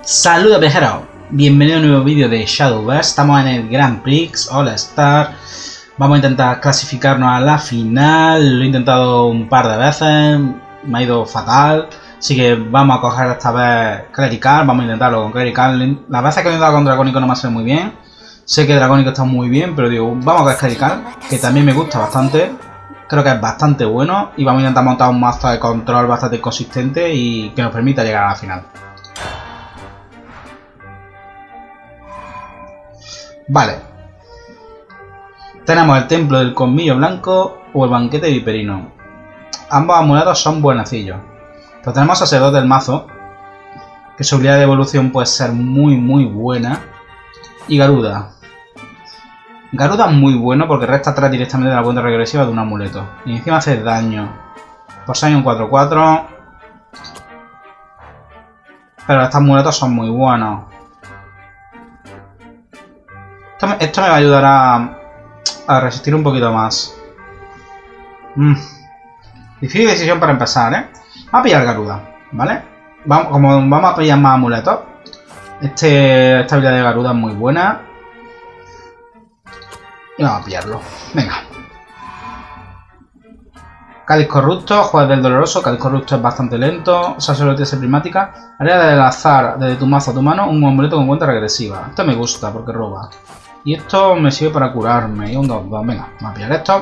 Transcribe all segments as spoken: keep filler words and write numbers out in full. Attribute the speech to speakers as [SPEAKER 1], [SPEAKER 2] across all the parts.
[SPEAKER 1] Saludos viajeros, bienvenido a un nuevo vídeo de Shadowverse. Estamos en el Grand Prix All Star. Vamos a intentar clasificarnos a la final. Lo he intentado un par de veces, me ha ido fatal. Así que vamos a coger esta vez Clerical, vamos a intentarlo con Clerical. Las veces que he intentado con Dracónico no me ha salido muy bien. Sé que Dracónico está muy bien, pero digo, vamos a coger Clerical, que también me gusta bastante. Creo que es bastante bueno y vamos a intentar montar un mazo de control bastante consistente y que nos permita llegar a la final. Vale. Tenemos el Templo del Colmillo Blanco o el Banquete Viperino. Ambos amuletos son buenecillos. Pero tenemos Sacerdote del Mazo, que su habilidad de evolución puede ser muy muy buena. Y Garuda. Garuda es muy bueno porque resta tres directamente de la cuenta regresiva de un amuleto. Y encima hace daño. Por ser un cuatro cuatro. Pero estos amuletos son muy buenos. Esto me, esto me va a ayudar a, a resistir un poquito más. Mm. Difícil decisión para empezar, ¿eh? Vamos a pillar Garuda, ¿vale? Vamos, como vamos a pillar más amuletos. Este, esta habilidad de Garuda es muy buena. Y vamos a pillarlo. Venga. Cáliz Corrupto, Juez del Doloroso. Cáliz Corrupto es bastante lento. Sacerdotisa Prismática. Área del azar desde tu mazo a tu mano. Un amuleto con cuenta regresiva. Esto me gusta porque roba. Y esto me sirve para curarme. Y un dos dos. Venga, vamos a pillar esto.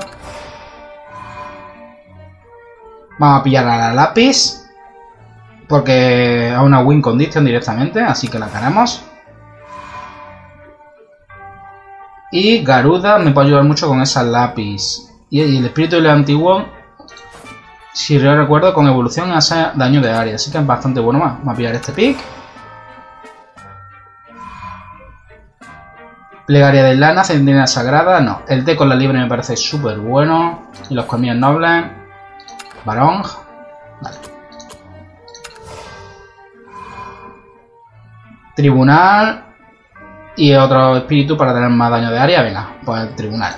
[SPEAKER 1] Vamos a pillar a la lápiz. Porque a una win condition directamente. Así que la queremos. Y Garuda me puede ayudar mucho con esa lápiz. Y el espíritu del antiguo, si yo recuerdo, con evolución hace daño de área. Así que es bastante bueno más. Vamos a pillar este pick. Plegaria de lana, centinela sagrada. No, el té con la libre me parece súper bueno. Y los colmillos nobles. Barón. Vale. Tribunal. Y otro espíritu para tener más daño de área. Venga, pues el tribunal.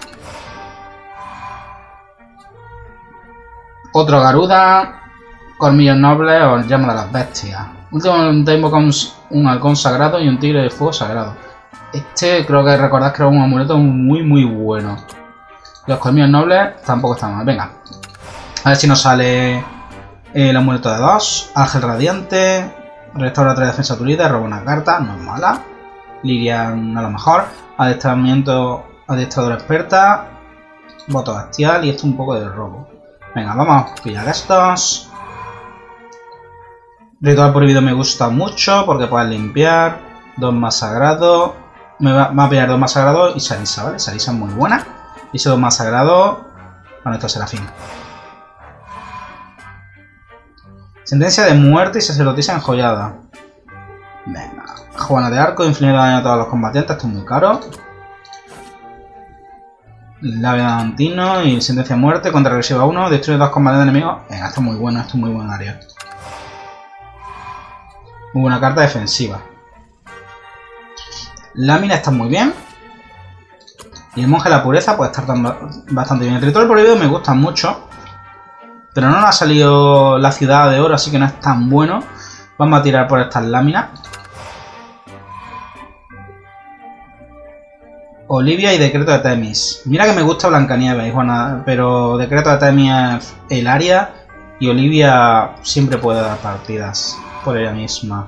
[SPEAKER 1] Otro Garuda. Colmillos nobles o llama de las bestias. Último tengo con un halcón sagrado y un tigre de fuego sagrado. Este creo que recordad que era un amuleto muy muy bueno. Los colmillos nobles tampoco están mal. Venga. A ver si nos sale el amuleto de dos. Ángel radiante. Restaura tres defensa tu líder. Roba una carta. No es mala. Lirian a lo mejor. Adestramiento. Adestradora experta. Voto bestial. Y esto un poco de robo. Venga, vamos a pillar estos. Ritual prohibido me gusta mucho porque puedes limpiar. Dos más sagrado. Me va, va a pillar dos más sagrado y Sarisa, ¿vale? Sarisa es muy buena. Y ese dos más sagrado. Bueno, esto será fin. Sentencia de muerte y sacerdotisa enjollada. Venga. Juana de arco, infligir daño a todos los combatientes. Esto es muy caro. Labio de Antino y sentencia de muerte. Contra regresiva uno. Destruye dos combatientes enemigos. Venga, esto es muy bueno. Esto es muy buen área. Muy buena carta defensiva. Lámina está muy bien. Y el monje de la pureza puede estar bastante bien. El ritual prohibido me gusta mucho. Pero no nos ha salido la ciudad de oro, así que no es tan bueno. Vamos a tirar por estas láminas. Olivia y Decreto de Temis. Mira que me gusta Blancanieves, Juana, pero Decreto de Temis es el área. Y Olivia siempre puede dar partidas por ella misma.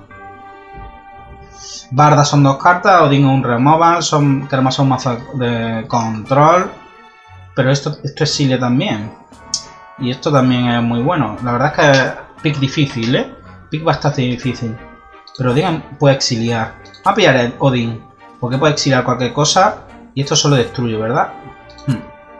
[SPEAKER 1] Barda son dos cartas, Odín un removal, son, que además son mazos de control. Pero esto, esto es Silia también. Y esto también es muy bueno. La verdad es que es pick difícil, ¿eh? Pick bastante difícil. Pero Odín puede exiliar. Vamos a pillar el Odín, porque puede exiliar cualquier cosa. Y esto solo destruye, ¿verdad? Hmm.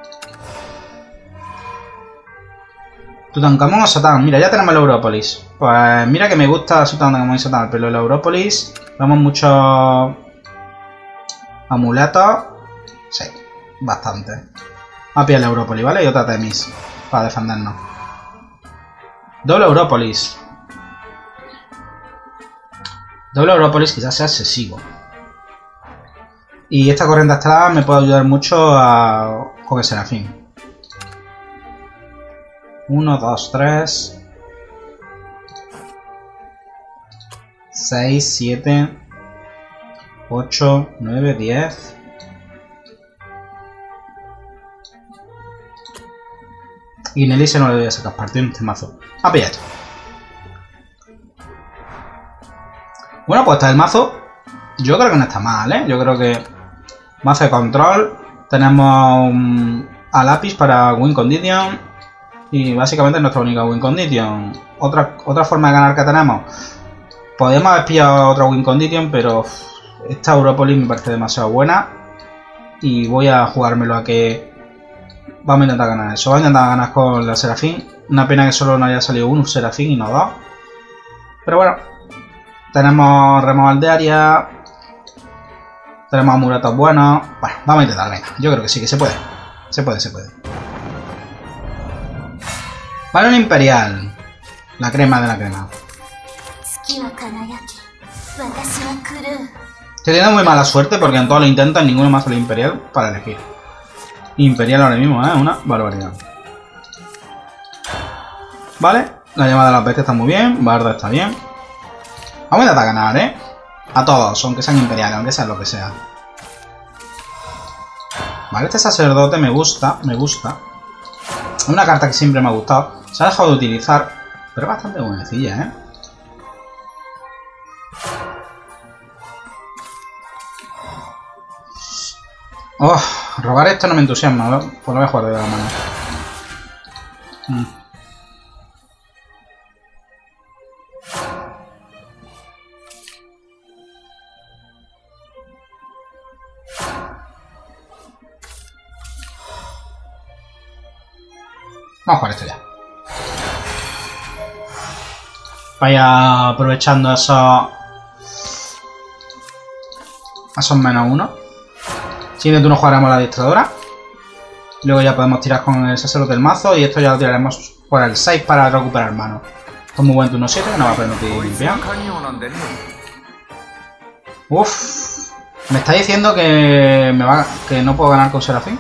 [SPEAKER 1] Tutankamón o Satán. Mira, ya tenemos el Európolis. Pues mira que me gusta Tutankamón y Satán, pero el Európolis... Vemos muchos amuletos. Sí, bastante. Vamos a pillar el Európolis, ¿vale? Y otra Temis para defendernos. Doble Európolis. Doble Európolis quizás sea excesivo. Y esta corriente astral me puede ayudar mucho a... con el Serafín. Uno, dos, tres. seis, siete, ocho, nueve, diez. Y en Elise no le voy a sacar partido en este mazo. A pillar esto. Bueno, pues está el mazo. Yo creo que no está mal, ¿eh? Yo creo que mazo de control. Tenemos um, a lápiz para win condition. Y básicamente es nuestra única win condition. Otra, otra forma de ganar que tenemos. Podríamos haber pillado otra win condition, pero esta Europa League me parece demasiado buena. Y voy a jugármelo a que vamos a intentar ganar eso. Vamos a intentar ganar con la Serafín. Una pena que solo no haya salido un Serafín y no dos. Pero bueno. Tenemos removal de área. Tenemos amuletos buenos. Bueno, vamos a intentar, venga. Yo creo que sí, que se puede. Se puede, se puede. Balón imperial. La crema de la crema. Estoy teniendo muy mala suerte porque en todos los intentos ninguno más sale imperial para elegir. Imperial ahora mismo, ¿eh? Una barbaridad. Vale. La llamada de las bestias está muy bien. Barda está bien. Vamos a intentar ganar, ¿eh? A todos, aunque sean imperiales, aunque sea lo que sea. Vale, este sacerdote me gusta, me gusta. Es una carta que siempre me ha gustado. Se ha dejado de utilizar, pero es bastante buenecilla, ¿eh? Oh, robar esto no me entusiasma, ¿no? Pues lo voy a jugar de la mano. Mm. Vamos a jugar esto ya. Vaya aprovechando esos... Esos menos uno. Siguiente turno jugaremos la adiestradora. Luego ya podemos tirar con el sacerdote del mazo. Y esto ya lo tiraremos por el seis para recuperar mano. Esto es muy buen turno siete, que nos va a permitir limpiar. Uff. Me está diciendo que, me va, que no puedo ganar con Serafín.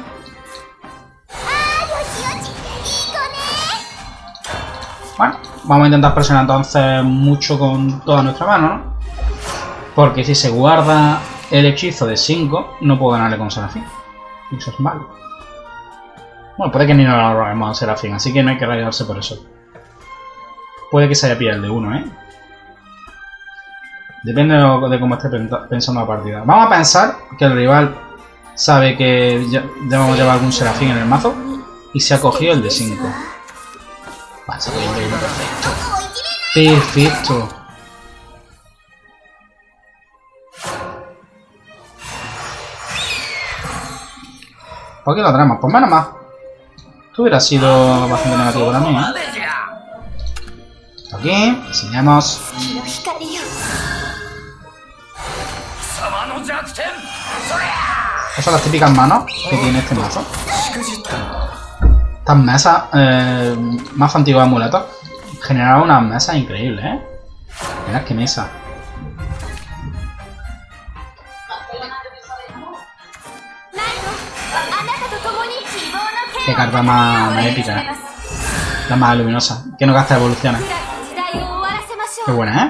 [SPEAKER 1] Bueno, vamos a intentar presionar entonces mucho con toda nuestra mano, ¿no? Porque si se guarda el hechizo de cinco, no puedo ganarle con Serafín. Y eso es malo. Bueno, puede que ni nos lo robemos a Serafín, así que no hay que rayarse por eso. Puede que se haya pillado el de uno, ¿eh? Depende de cómo esté pensando la partida. Vamos a pensar que el rival sabe que ya debemos llevar algún Serafín en el mazo y se ha cogido el de cinco. Vale, se ha cogido el de perfecto. Perfecto. ¿Por qué lo tenemos? Pues menos más. Esto hubiera sido bastante negativo para mí, ¿eh? Aquí, enseñamos. Estas son las típicas manos que tiene este mazo. Estas mesas, eh, más antiguas de amuletos, generaron unas mesas increíbles, ¿eh? Mirad qué mesa. Qué carta más, más épica, ¿eh? La más luminosa, que no gasta evoluciones. Qué buena, ¿eh?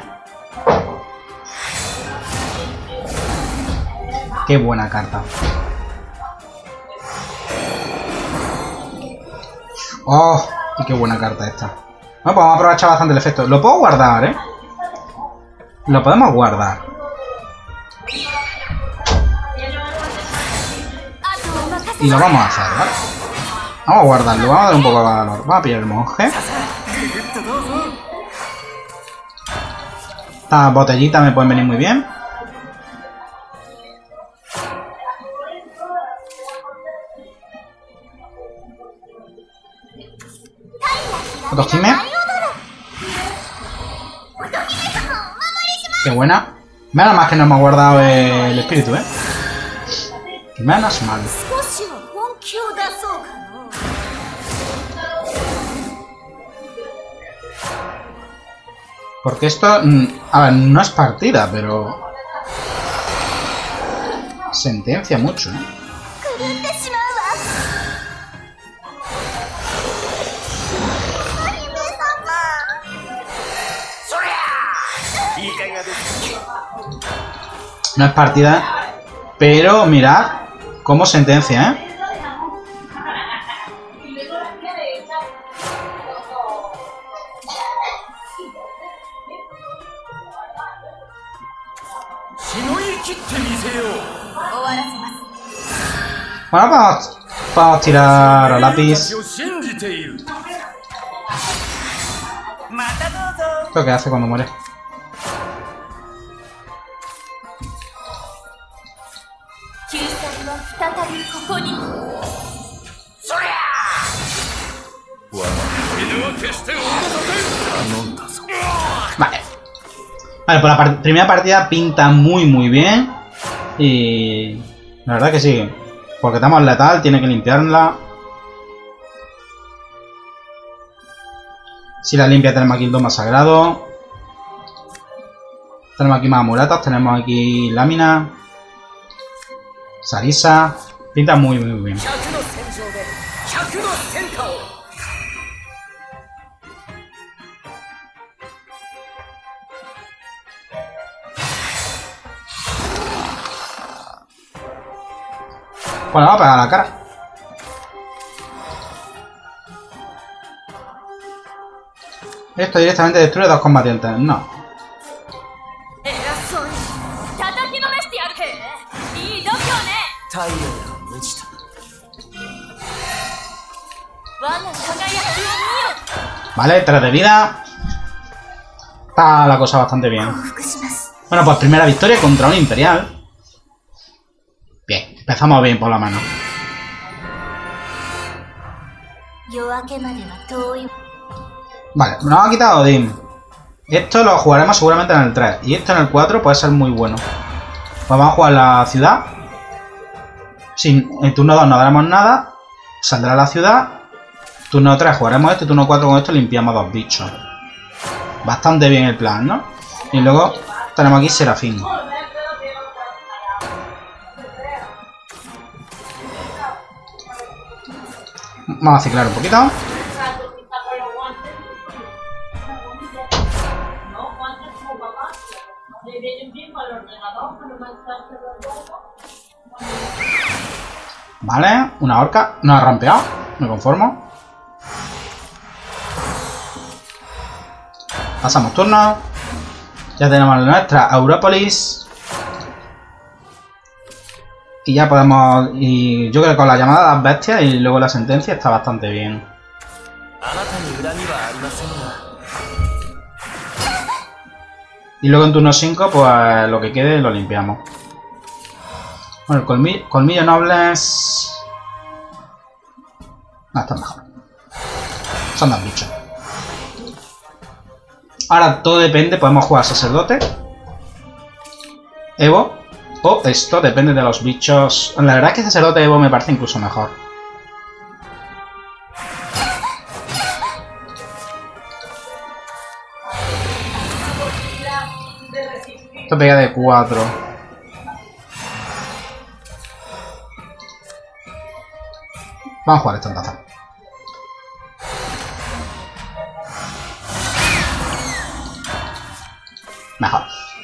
[SPEAKER 1] Qué buena carta. Oh, y qué buena carta esta. Bueno, pues vamos a aprovechar bastante el efecto. Lo puedo guardar, ¿eh? Lo podemos guardar. Y lo vamos a hacer, ¿vale? Vamos a guardarlo, vamos a dar un poco de valor. Vamos a pillar el monje. Estas botellitas me pueden venir muy bien. Otojime. Qué buena. Menos más que no hemos guardado el espíritu, ¿eh? Menos mal. Porque esto, a ver, no es partida, pero sentencia mucho, ¿eh? No es partida, pero mirad cómo sentencia, ¿eh? Bueno, vamos, vamos a tirar a lápiz. ¿Qué que hace cuando muere? Vale. Vale, pues la part primera partida pinta muy muy bien. Y la verdad que sí. Porque estamos letal, tiene que limpiarla. Si la limpia tenemos aquí el doma sagrado. Tenemos aquí más amuletos, tenemos aquí lámina. Sarisa. Pinta muy muy bien. Bueno, vamos a pegar a la cara. Esto directamente destruye dos combatientes. No. Vale, tres de vida. Está la cosa bastante bien. Bueno, pues primera victoria contra un imperial. Bien, empezamos bien por la mano. Vale, nos ha quitado Odin. Esto lo jugaremos seguramente en el tres. Y esto en el cuatro puede ser muy bueno. Pues vamos a jugar la ciudad. Sin, en turno dos no daremos nada. Saldrá la ciudad. Turno tres jugaremos esto. Y turno cuatro con esto limpiamos dos bichos. Bastante bien el plan, ¿no? Y luego tenemos aquí Serafín. Vamos a ciclar un poquito. Vale, una horca. No ha rampeado. Me conformo. Pasamos turno. Ya tenemos nuestra Aurópolis. Y ya podemos... Y yo creo que con la llamada de las bestias y luego la sentencia está bastante bien. Y luego en turno cinco, pues lo que quede lo limpiamos. Bueno, el colmillo, colmillo noble es... No, está mejor. Son dos bichos. Ahora todo depende, podemos jugar sacerdote, Evo, o esto, depende de los bichos. La verdad es que sacerdote Evo me parece incluso mejor. Esto pega de cuatro. Vamos a jugar esta taza. Mejor.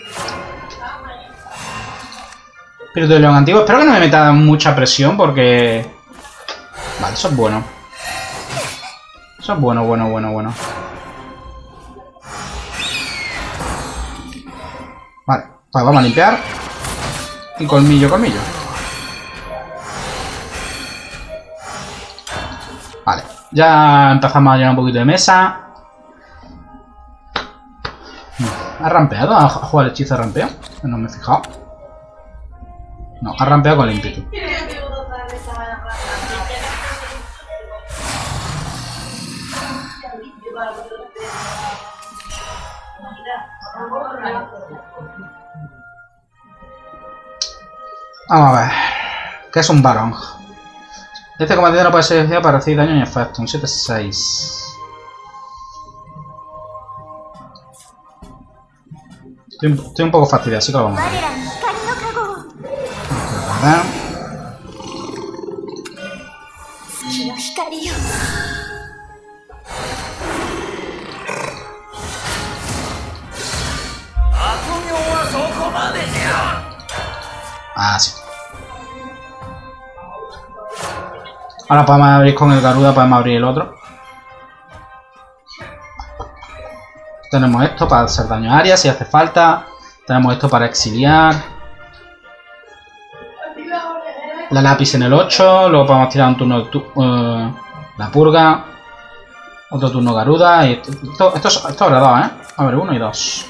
[SPEAKER 1] Espíritu de león antiguo. Espero que no me meta mucha presión porque... Vale, eso es bueno. Eso es bueno, bueno, bueno, bueno. Vale, pues vamos a limpiar. Y colmillo, colmillo. Vale, ya empezamos a llenar un poquito de mesa. ¿Ha rampeado? ¿Ha jugado el hechizo de rampeo? No me he fijado. No, ha rampeado con el ímpetu. Vamos a ver. ¿Qué es un varón? Este combatiente no puede ser elegido para recibir daño ni efecto. Un siete seis. Estoy, estoy un poco fastidiado, así que lo vamos a ver. Ah, sí. Ahora podemos abrir con el Garuda, podemos abrir el otro. Tenemos esto para hacer daño a área si hace falta. Tenemos esto para exiliar. La lápiz en el ocho. Luego podemos tirar un turno tu uh, la purga. Otro turno Garuda. Y esto, esto, esto, esto, esto habrá dado, ¿eh? A ver, uno y dos.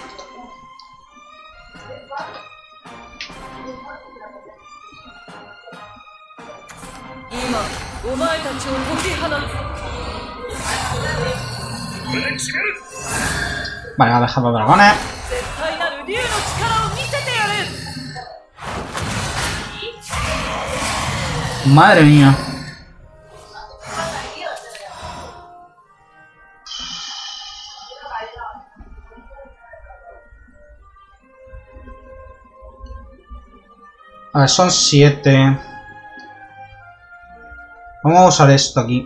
[SPEAKER 1] Vale, va a dejar los dragones. Madre mía. A ver, son siete. Vamos a usar esto aquí.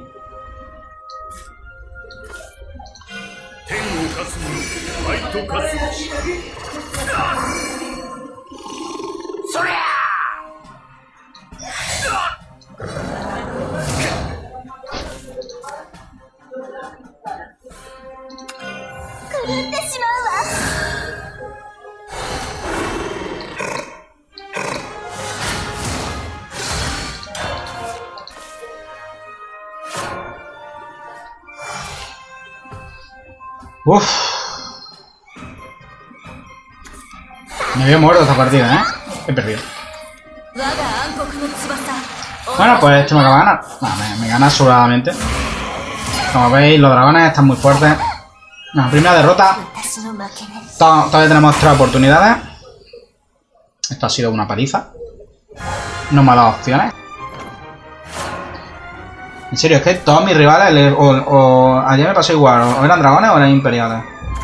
[SPEAKER 1] Uff. Me había muerto esta partida, ¿eh? He perdido. Bueno, pues este me acaba de ganar. No, me, me gana sobradamente. Como veis, los dragones están muy fuertes. No, primera derrota. Todavía tenemos tres oportunidades. Esto ha sido una paliza. No me ha dado opciones. En serio, es que todos mis rivales, o, o ayer me pasó igual, o eran dragones o eran imperiales.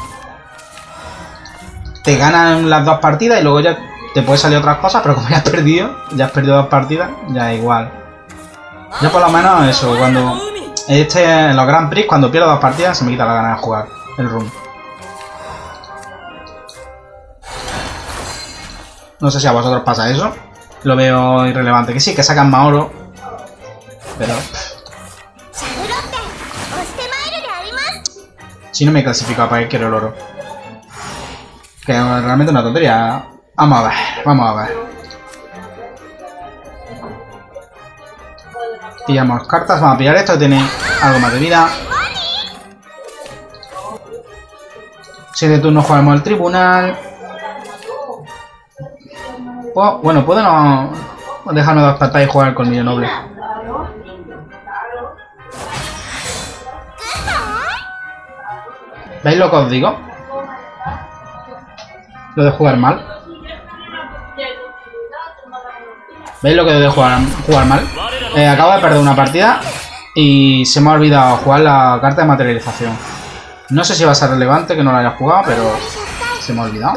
[SPEAKER 1] Te ganan las dos partidas y luego ya te puede salir otras cosas, pero como ya has perdido, ya has perdido dos partidas, ya es igual. Yo por lo menos eso, cuando... Este, en los Grand Prix, cuando pierdo dos partidas, se me quita la gana de jugar el run. No sé si a vosotros pasa eso. Lo veo irrelevante. Que sí, que sacan más oro. Pero... Si no me clasifico para que quiero el oro. Que es realmente una tontería. Vamos a ver, vamos a ver. Pillamos cartas, vamos a pillar esto que tiene algo más de vida. Siete turnos jugamos el tribunal. Oh, bueno, puedo no dejarme dos cartas y jugar el colmillo noble. ¿Veis lo que os digo? Lo de jugar mal. ¿Veis lo que de jugar, jugar mal? Eh, acabo de perder una partida y se me ha olvidado jugar la carta de materialización. No sé si va a ser relevante que no la haya jugado, pero se me ha olvidado.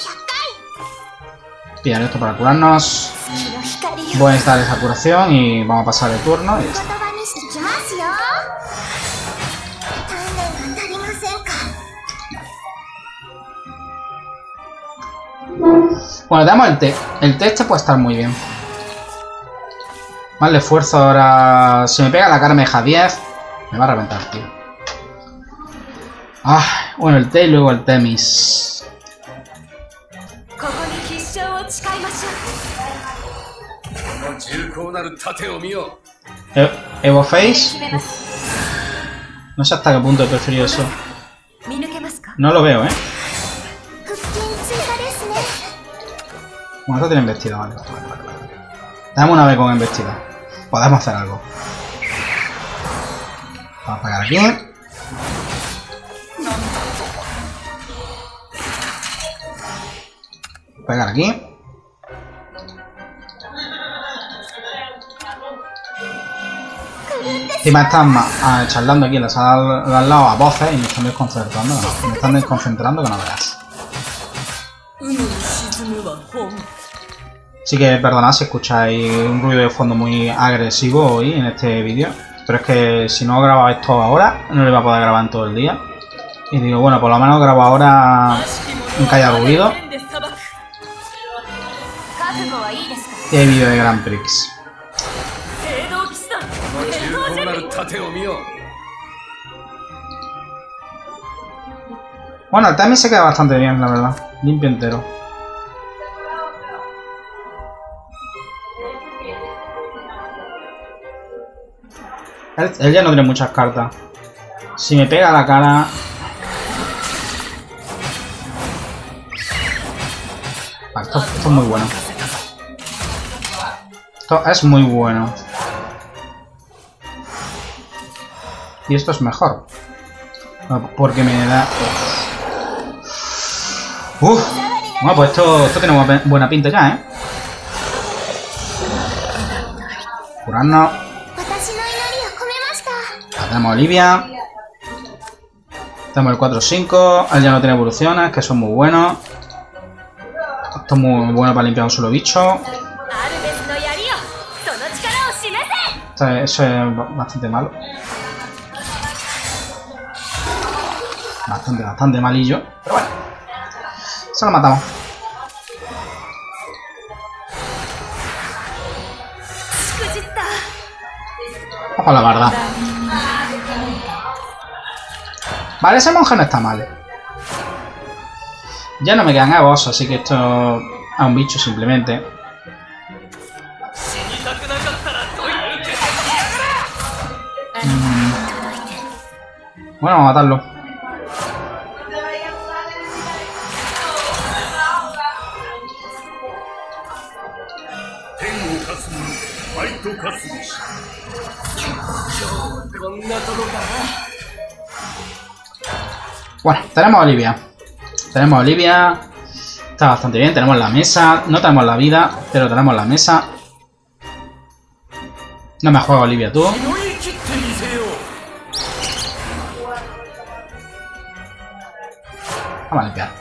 [SPEAKER 1] Pillar esto para curarnos. Voy a instalar esa curación y vamos a pasar el turno y ya está. Bueno, tenemos el té. El té este puede estar muy bien. Más le esfuerzo ahora. Si me pega la cara me deja diez. Me va a reventar, tío. Ah, bueno, el té y luego el Temis. E Evo Face. No sé hasta qué punto he preferido eso. No lo veo, ¿eh? Bueno, esto tiene embestida, vale. Dame una vez con embestida. Podemos hacer algo. Vamos a pegar aquí. Pegar aquí. Encima están ah, charlando aquí en la sala de al lado a voces y me están desconcentrando. No, me están desconcentrando que no veas. Así que perdonad si escucháis un ruido de fondo muy agresivo hoy en este vídeo. Pero es que si no grabo esto ahora, no lo iba a poder grabar en todo el día. Y digo, bueno, por lo menos grabo ahora en que haya ruido. Qué vídeo de Grand Prix. Bueno, el timing se queda bastante bien, la verdad. Limpio entero. Él, él ya no tiene muchas cartas. Si me pega la cara... Vale, esto, esto es muy bueno. Esto es muy bueno. Y esto es mejor. Porque me da... Uf. Bueno, pues esto, esto tiene buena pinta ya, ¿eh? Curarnos. Tenemos a Olivia. Tenemos el cuatro cinco. Él ya no tiene evoluciones, que son muy buenos. Esto es muy bueno para limpiar un solo bicho. Esto es, eso es bastante malo. Bastante, bastante malillo. Pero bueno. Se lo matamos. Ojo la barda. Vale, ese monje no está mal. Ya no me quedan egos, así que esto es un bicho simplemente. Mm. Bueno, vamos a matarlo. Bueno, tenemos a Olivia. Tenemos a Olivia. Está bastante bien. Tenemos la mesa. No tenemos la vida, pero tenemos la mesa. No me juega Olivia, tú. Vamos a limpiar.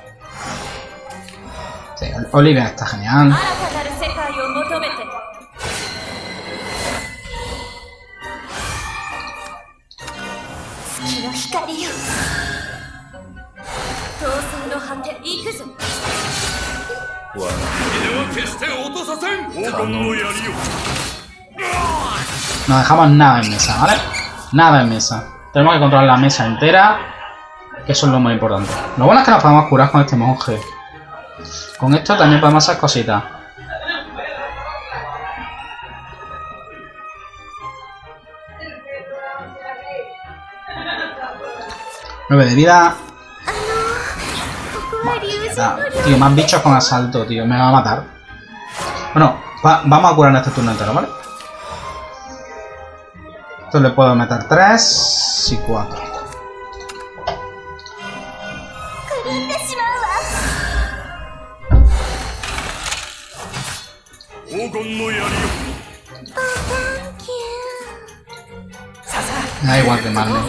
[SPEAKER 1] Sí, Olivia está genial. No dejamos nada en mesa, ¿vale? Nada en mesa. Tenemos que controlar la mesa entera, que eso es lo más importante. Lo bueno es que nos podemos curar con este monje. Con esto también podemos hacer cositas. nueve de vida. Vale, tío, más bichos con asalto, tío. Me va a matar. Bueno, va, vamos a curar en este turno entero, ¿vale? Esto le puedo meter tres y cuatro. Me da igual quemarme.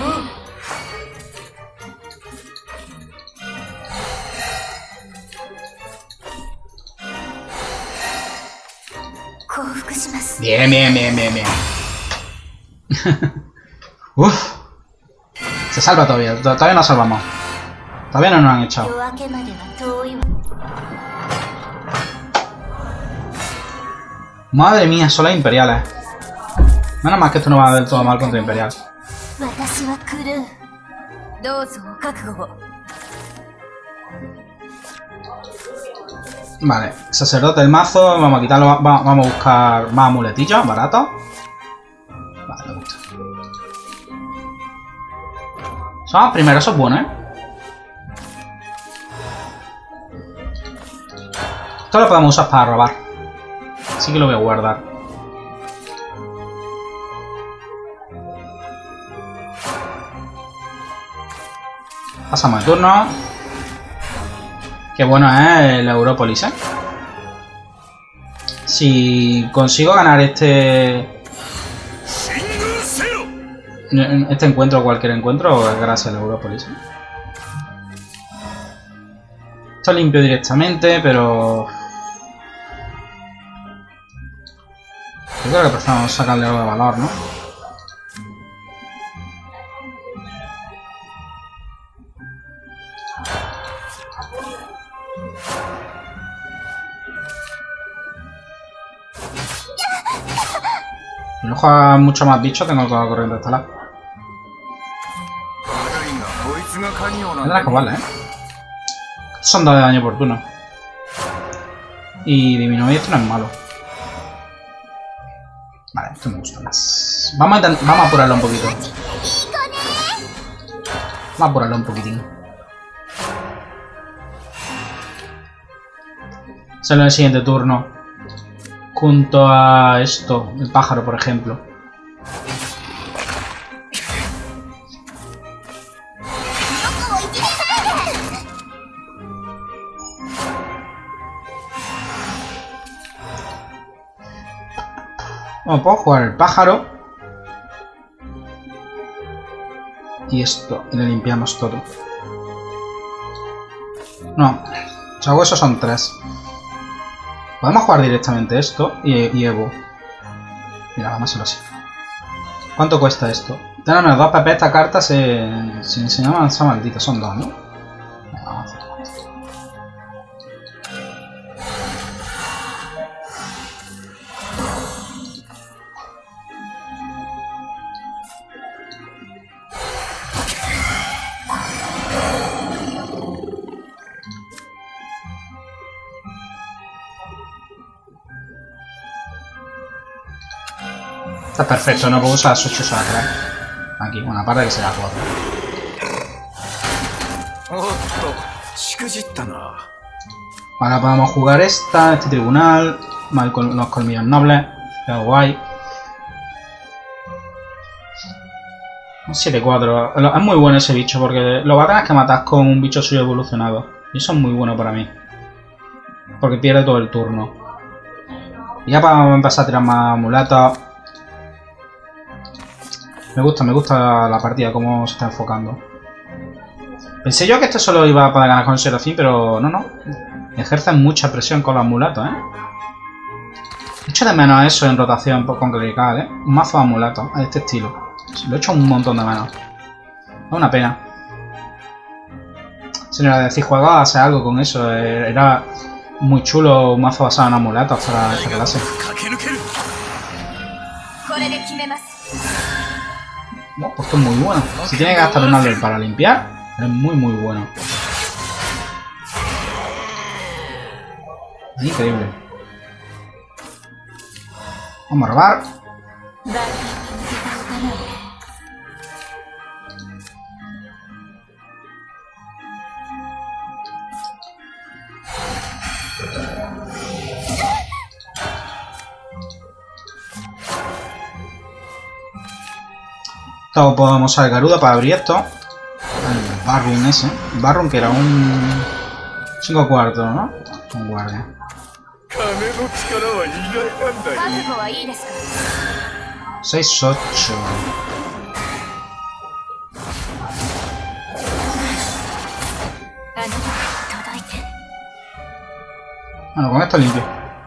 [SPEAKER 1] Bien, bien, bien, bien, bien. Uff. Se salva todavía. Todavía nos salvamos. Todavía no nos han echado. Madre mía, son las imperiales. Menos mal que esto no va del todo mal contra imperial. Vale, sacerdote del mazo, vamos a quitarlo, vamos a buscar más amuletillos baratos. Vale, me gusta. Somos primeros, eso es bueno, ¿eh? Esto lo podemos usar para robar. Así que lo voy a guardar. Pasamos de turno. Qué bueno es el Europolis, ¿eh? Si consigo ganar este... Este encuentro o cualquier encuentro, es gracias al Europolis, ¿eh? Esto limpio directamente, pero... Yo creo que preferimos sacarle algo de valor, ¿no? Si no juega mucho más bichos, tengo toda la corriente estelar. Tendrás que jugarle, ¿eh? Son dos de daño por turno. Y disminuir esto no es malo. Vale, esto me gusta más. Vamos a, vamos a apurarlo un poquito. Vamos a apurarlo un poquitín. Sale en el siguiente turno. Junto a esto, el pájaro, por ejemplo. Bueno, puedo jugar el pájaro. Y esto, y le limpiamos todo. No, o esos son tres. Podemos jugar directamente esto y, y Evo. Mira, vamos a hacerlo así. ¿Cuánto cuesta esto? Tener menos dos P P esta carta se, se enseña avanza maldita. Son dos, ¿no? Venga, vamos a hacerlo. Está perfecto, no puedo usar ocho sacras. Aquí, una parte que será cuatro. Ahora podemos jugar esta, este tribunal, con los colmillos nobles, que guay. Un siete cuatro. Es muy bueno ese bicho porque lo va a tener que matar con un bicho suyo evolucionado. Y eso es muy bueno para mí. Porque pierde todo el turno. Y ya para empezar a tirar más mulatos. Me gusta, me gusta la partida, cómo se está enfocando. Pensé yo que este solo iba a poder ganar con Serafín, pero no, no. Ejercen mucha presión con los mulatos, ¿eh? Echo de menos eso en rotación con clerical, ¿eh? Un mazo de mulatos, de este estilo. Lo he hecho un montón de menos. Es una pena. Señora, decís, juego a hacer algo con eso. Era muy chulo un mazo basado en amulatos para esta clase. No, pues esto es muy bueno. Si tiene que gastar un árbol para limpiar, es muy muy bueno. Es increíble. Vamos a robar. Luego podemos usar el Garuda para abrir esto. El Barroom ese. El Barroom que era un... cinco cuartos, ¿no? Un guardia. seis ocho. Bueno, con esto limpio.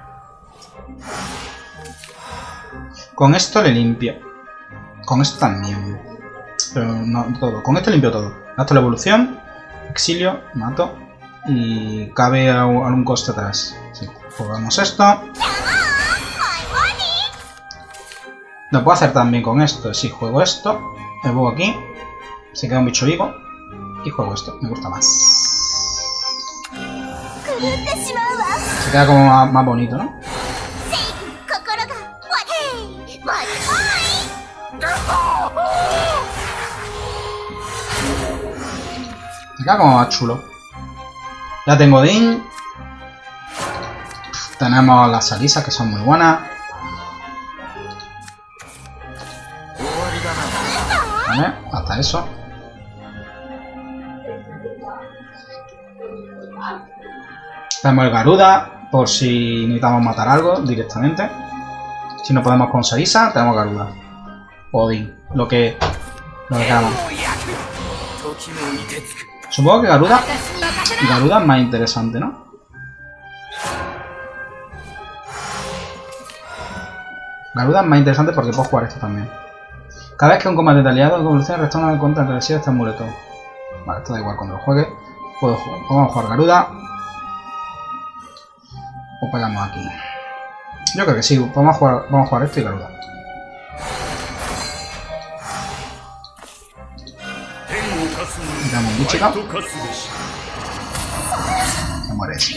[SPEAKER 1] Con esto le limpio. Con esto también. Pero no todo. Con esto limpio todo. Gasto la evolución. Exilio. Mato. Y cabe a algún coste atrás. Sí. Jugamos esto. Lo puedo hacer también con esto. Si juego esto. Me pongo aquí. Se queda un bicho vivo. Y juego esto. Me gusta más. Se queda como más, más bonito, ¿no? Se queda como más chulo. Ya tengo Din. Tenemos las salisas que son muy buenas. Vale, hasta eso. Tenemos el Garuda, por si necesitamos matar algo directamente. Si no podemos con Sarisa, tenemos Garuda. O Din, lo que, lo que queramos. Supongo que Garuda, Garuda es más interesante, ¿no? Garuda es más interesante porque puedo jugar esto también. Cada vez que un combate de aliado evoluciona, resta una contra el este amuleto. Vale, esto da igual cuando lo juegue. Puedo jugar, podemos jugar Garuda. O pegamos aquí. Yo creo que sí, vamos a jugar, vamos a jugar esto y Garuda. Dame un bicho. Se muere ese.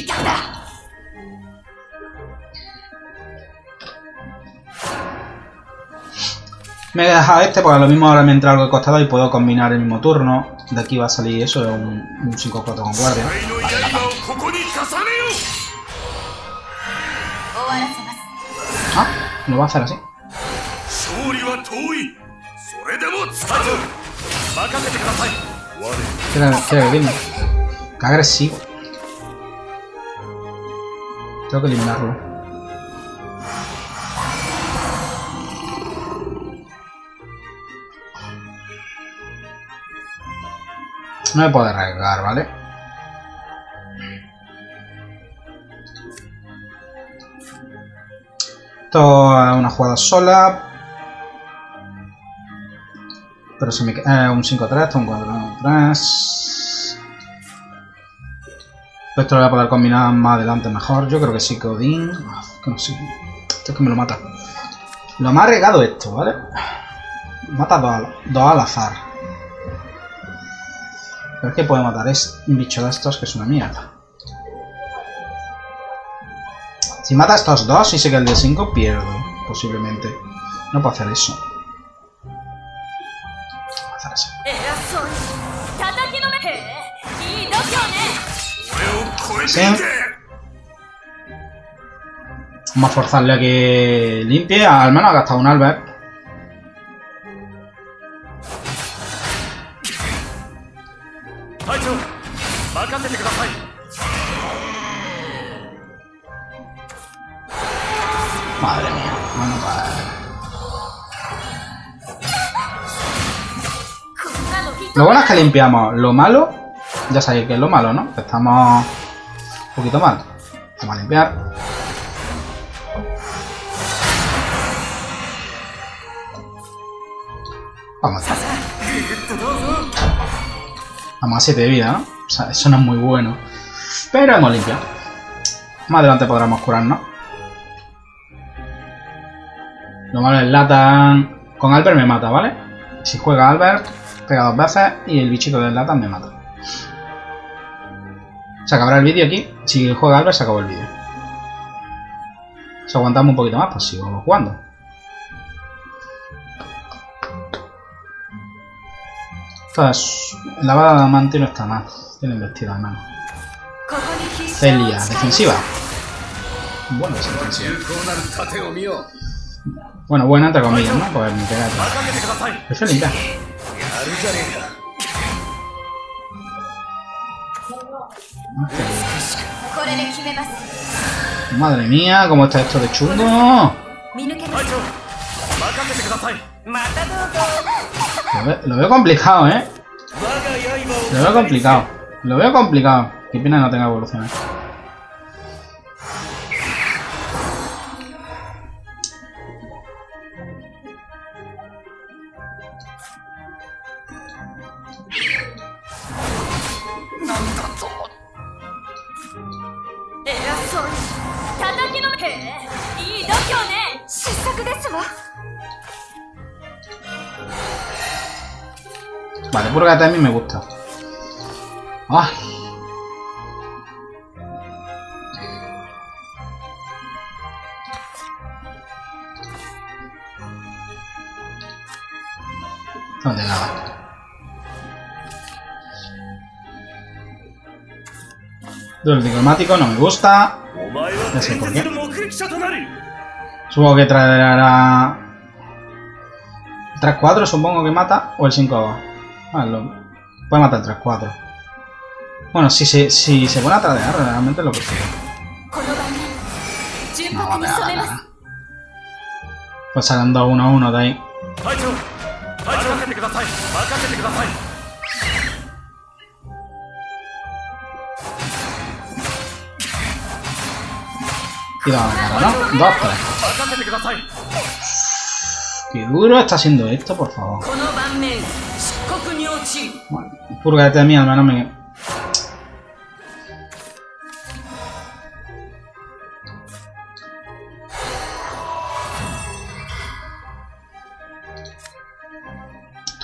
[SPEAKER 1] Me he dejado este porque a lo mismo ahora me entra algo de costado y puedo combinar el mismo turno. De aquí va a salir eso, de un, un cinco cuatro con guardia. Ah, lo va a hacer así. Quiere, quiere que Qué agresivo. Tengo que eliminarlo. No me puedo arriesgar, ¿vale? Esto es una jugada sola. Pero se me queda eh, un cinco tres, un cuatro tres. Esto lo voy a poder combinar más adelante mejor. Yo creo que sí que Odín. Uf, que no sé. Esto es que me lo mata. Lo más arriesgado esto, ¿vale? Mata dos, dos al azar. Pero es que puede matar es un bicho de estos que es una mierda. Si mata a estos dos y sé que el de cinco pierdo, posiblemente. No puedo hacer eso. Hacer eso. Sí. Vamos a forzarle a que limpie. Al menos ha gastado un Albert. Madre mía. Bueno, pues... Lo bueno es que limpiamos. Lo malo... Ya sabéis que es lo malo, ¿no? Estamos un poquito mal. Vamos a limpiar. Vamos a hacer. Vamos a siete de vida, ¿no? O sea, eso no es muy bueno. Pero hemos limpiado. Más adelante podremos curarnos. Lo malo es Latan. Con Albert me mata, ¿vale? Si juega Albert, pega dos veces y el bichito del Latan me mata. Se acabará el vídeo aquí. Si juega Albert, se acabó el vídeo. Si aguantamos un poquito más, pues sigo jugando. Entonces, la bala de diamante no está mal. Tiene vestida en mano. Celia, defensiva. Bueno, es defensiva. Bueno, buena entre comillas, ¿no? Pues me pega atrás. Prefiero limpiar. Madre mía, ¿cómo está esto de chungo? Lo veo, lo veo complicado, ¿eh? Lo veo complicado. Lo veo complicado. Qué pena no tenga evoluciones. Vale, Purgate a mí me gusta. ¡Ay! No de nada. Duelo diplomático no me gusta. No sé por qué. Supongo que traerá... tres cuatro supongo que mata. O el cinco dos. Ah, lo... Puede matar el tres cuatro. Bueno, si se, si se pone a tradear, realmente lo prefiero. No, vale, vale, vale. Pues sacan dos uno uno de ahí. Y la cara, ¿no? Dos, tres. Qué duro está siendo esto, por favor. Bueno, Purgate a mí al menos me...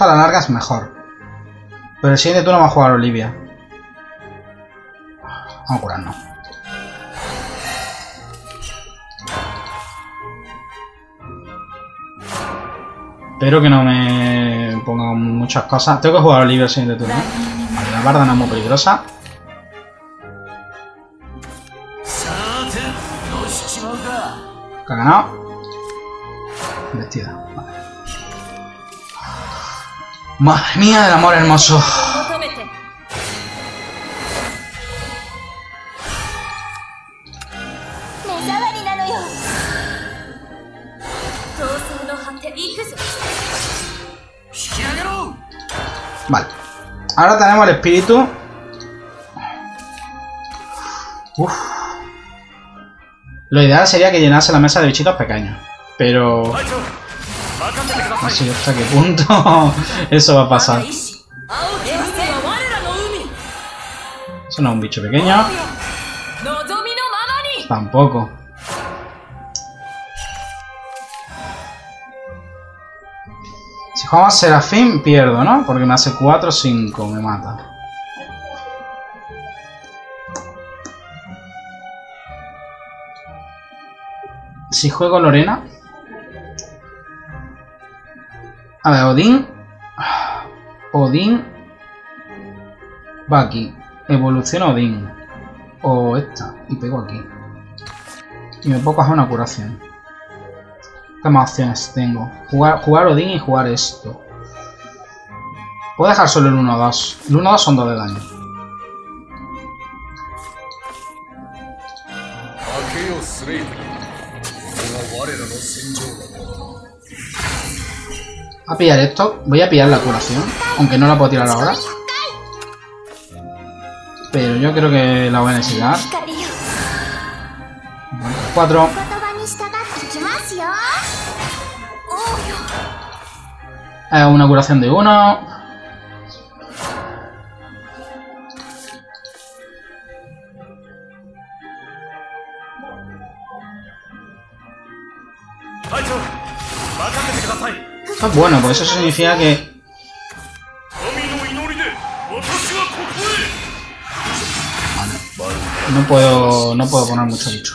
[SPEAKER 1] Esto a la larga es mejor. Pero el siguiente turno va a jugar Olivia. Vamos a curarnos. Espero que no me ponga muchas cosas. Tengo que jugar Olivia el siguiente turno. Vale, la barda no es muy peligrosa. Que ha ganado. Vestida. Vale. Madre mía del amor hermoso. Vale. Ahora tenemos el espíritu. Uf. Lo ideal sería que llenase la mesa de bichitos pequeños. Pero... no sé hasta qué punto eso va a pasar. Eso no es un bicho pequeño. Tampoco. Si juego a Serafín, pierdo, ¿no? Porque me hace cuatro o cinco, me mata. Si juego Lorena... A ver, Odín... Odín... Va aquí. Evoluciona Odín. O esta. Y pego aquí. Y me puedo coger una curación. ¿Qué más opciones tengo? Jugar, jugar Odín y jugar esto. Puedo dejar solo el uno dos. El uno dos son dos de daño. A pillar esto. Voy a pillar la curación. Aunque no la puedo tirar ahora. Pero yo creo que la voy a necesitar. cuatro. Eh, una curación de uno. Esto es bueno, pues eso significa que... Vale. No puedo, no puedo poner mucho bicho.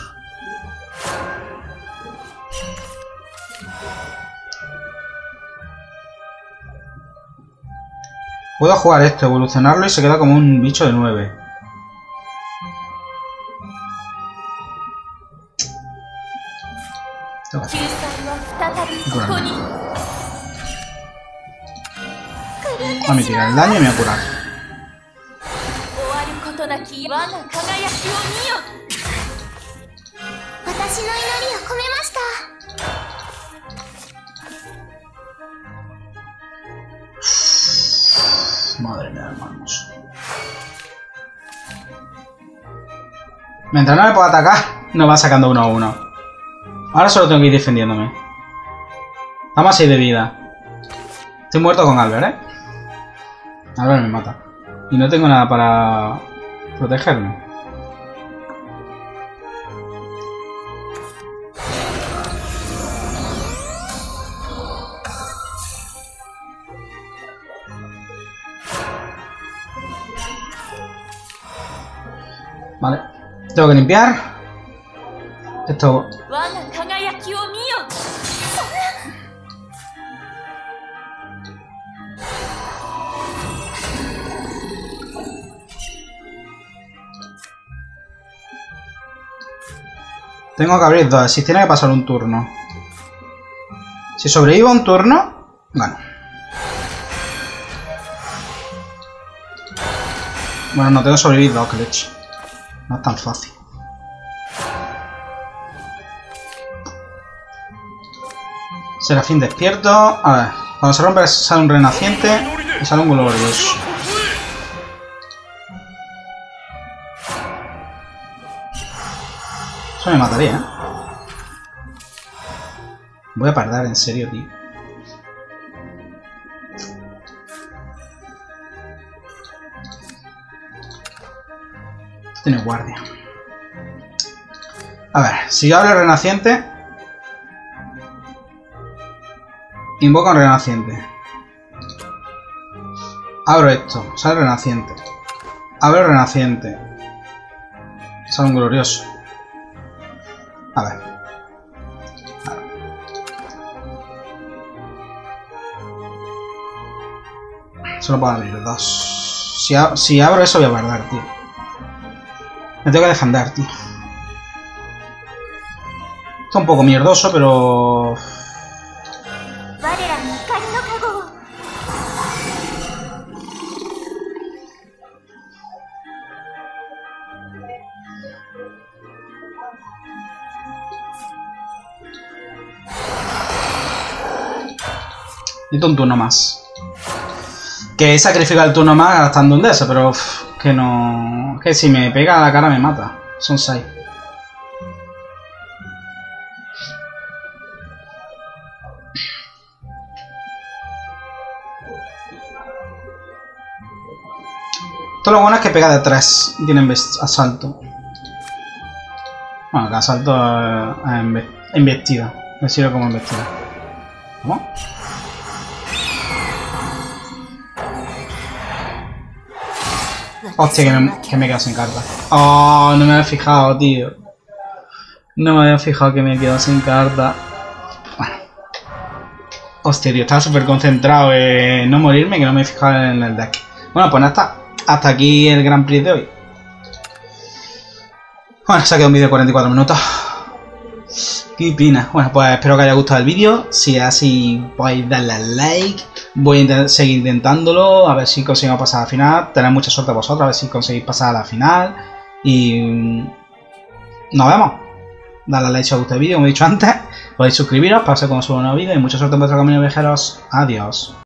[SPEAKER 1] Puedo jugar esto, evolucionarlo y se queda como un bicho de nueve. Va a mitigar el daño y me va a curar. Madre mía, hermanos. Mientras no me pueda atacar, no va sacando uno a uno. Ahora solo tengo que ir defendiéndome. Estamos a seis de vida. Estoy muerto con Albert, ¿eh? Albert me mata. Y no tengo nada para protegerme. Vale. Tengo que limpiar. Esto... Tengo que abrir dos. Si tiene que pasar un turno. Si sobrevivo un turno, gano. Bueno, no tengo que sobrevivir dos, que leche. No es tan fácil. Serafín despierto. A ver, cuando se rompe sale un renaciente y sale un glorioso. Eso me mataría, ¿eh? Voy a perder, en serio, tío. Tiene guardia. A ver, si yo hablo el renaciente, invoco un renaciente. Abro esto. Sale renaciente. Abro renaciente. Sale un glorioso. A ver. A ver. Solo puedo abrir dos. Si, ab si abro eso voy a perder, tío. Me tengo que defender, tío. Está un poco mierdoso, pero... Necesito un turno más. Que he sacrificado el turno más gastando un de eso, pero uff, que no... Que si me pega a la cara me mata. Son seis. Esto lo bueno es que pega de tres y tiene asalto. Bueno, que asalto es embestida. Me sirve como embestida. ¿Cómo? Hostia, que me, que me quedo sin carta. Oh, no me había fijado, tío. No me había fijado que me quedo sin carta. Bueno. Hostia, tío, estaba súper concentrado en no morirme, que no me he fijado en el deck. Bueno, pues nada, hasta, hasta aquí el Grand Prix de hoy. Bueno, se ha quedado un vídeo de cuarenta y cuatro minutos. Qué pena. Bueno, pues espero que haya gustado el vídeo. Si es así, podéis darle al like. Voy a intent seguir intentándolo, a ver si conseguimos pasar a la final. Tened mucha suerte vosotros, a ver si conseguís pasar a la final. Y nos vemos. Dale a like si os gusta el vídeo, como he dicho antes. Podéis suscribiros para saber cuando subo un nuevo vídeo. Y mucha suerte en vuestro camino, viajeros. Adiós.